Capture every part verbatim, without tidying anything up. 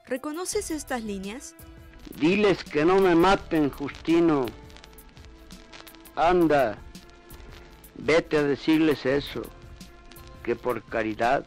¿Reconoces estas líneas? Diles que no me maten, Justino. Anda, vete a decirles eso, que por caridad,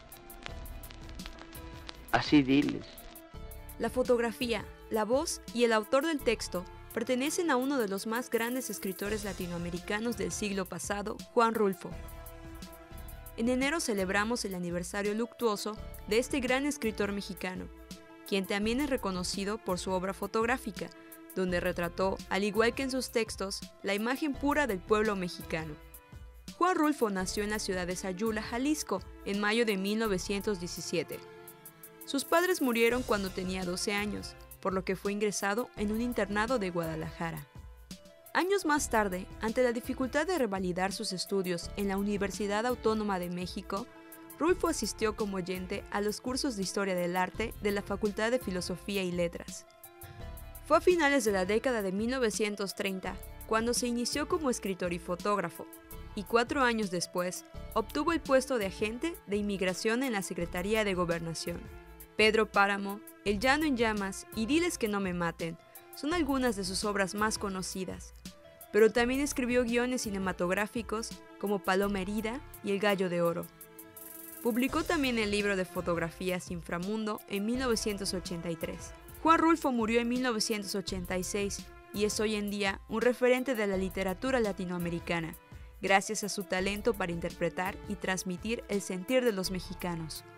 así diles. La fotografía, la voz y el autor del texto pertenecen a uno de los más grandes escritores latinoamericanos del siglo pasado, Juan Rulfo. En enero celebramos el aniversario luctuoso de este gran escritor mexicano, quien también es reconocido por su obra fotográfica, donde retrató, al igual que en sus textos, la imagen pura del pueblo mexicano. Juan Rulfo nació en la ciudad de Sayula, Jalisco, en mayo de mil novecientos diecisiete. Sus padres murieron cuando tenía doce años, por lo que fue ingresado en un internado de Guadalajara. Años más tarde, ante la dificultad de revalidar sus estudios en la Universidad Autónoma de México, Rulfo asistió como oyente a los cursos de Historia del Arte de la Facultad de Filosofía y Letras. Fue a finales de la década de mil novecientos treinta cuando se inició como escritor y fotógrafo, y cuatro años después obtuvo el puesto de agente de inmigración en la Secretaría de Gobernación. Pedro Páramo, El llano en llamas y Diles que no me maten son algunas de sus obras más conocidas, pero también escribió guiones cinematográficos como Paloma herida y El gallo de oro. Publicó también el libro de fotografías Inframundo en mil novecientos ochenta y tres. Juan Rulfo murió en mil novecientos ochenta y seis y es hoy en día un referente de la literatura latinoamericana, gracias a su talento para interpretar y transmitir el sentir de los mexicanos.